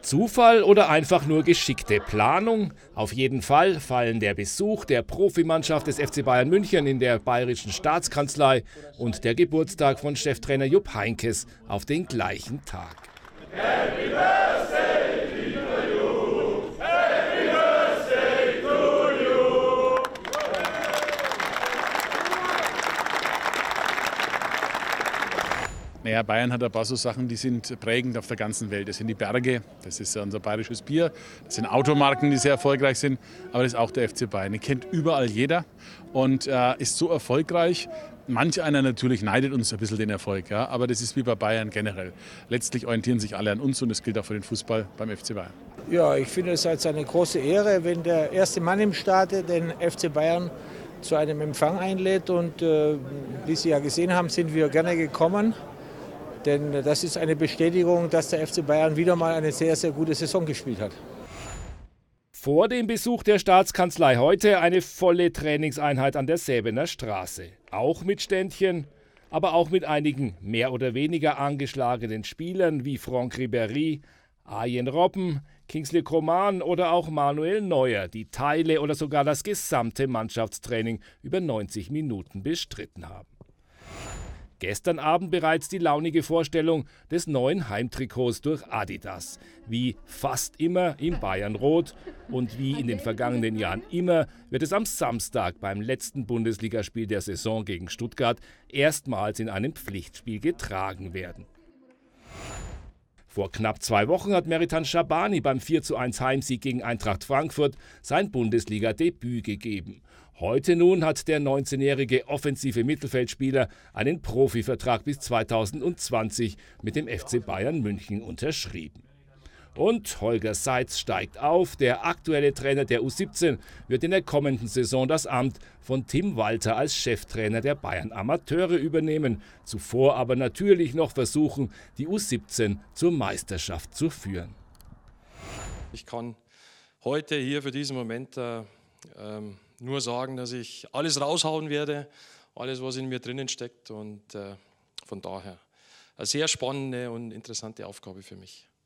Zufall oder einfach nur geschickte Planung? Auf jeden Fall fallen der Besuch der Profimannschaft des FC Bayern München in der Bayerischen Staatskanzlei und der Geburtstag von Cheftrainer Jupp Heynckes auf den gleichen Tag. Happy Birthday to you. Happy Birthday to you. Naja, Bayern hat ein paar so Sachen, die sind prägend auf der ganzen Welt. Das sind die Berge, das ist unser bayerisches Bier, das sind Automarken, die sehr erfolgreich sind, aber das ist auch der FC Bayern. Den kennt überall jeder und ist so erfolgreich. Manch einer natürlich neidet uns ein bisschen den Erfolg, ja, aber das ist wie bei Bayern generell. Letztlich orientieren sich alle an uns und das gilt auch für den Fußball beim FC Bayern. Ja, ich finde es als eine große Ehre, wenn der erste Mann im Staate den FC Bayern zu einem Empfang einlädt und wie Sie ja gesehen haben, sind wir gerne gekommen. Denn das ist eine Bestätigung, dass der FC Bayern wieder mal eine sehr, sehr gute Saison gespielt hat. Vor dem Besuch der Staatskanzlei heute eine volle Trainingseinheit an der Säbener Straße. Auch mit Ständchen, aber auch mit einigen mehr oder weniger angeschlagenen Spielern wie Franck Ribéry, Arjen Robben, Kingsley Coman oder auch Manuel Neuer, die Teile oder sogar das gesamte Mannschaftstraining über 90 Minuten bestritten haben. Gestern Abend bereits die launige Vorstellung des neuen Heimtrikots durch Adidas. Wie fast immer in Bayern-Rot und wie in den vergangenen Jahren immer wird es am Samstag beim letzten Bundesligaspiel der Saison gegen Stuttgart erstmals in einem Pflichtspiel getragen werden. Vor knapp 2 Wochen hat Meritan Schabani beim 4:1 Heimsieg gegen Eintracht Frankfurt sein Bundesliga-Debüt gegeben. Heute nun hat der 19-jährige offensive Mittelfeldspieler einen Profivertrag bis 2020 mit dem FC Bayern München unterschrieben. Und Holger Seitz steigt auf. Der aktuelle Trainer der U17 wird in der kommenden Saison das Amt von Tim Walter als Cheftrainer der Bayern Amateure übernehmen. Zuvor aber natürlich noch versuchen, die U17 zur Meisterschaft zu führen. Ich kann heute hier für diesen Moment nur sagen, dass ich alles raushauen werde, alles, was in mir drinnen steckt. Und von daher eine sehr spannende und interessante Aufgabe für mich.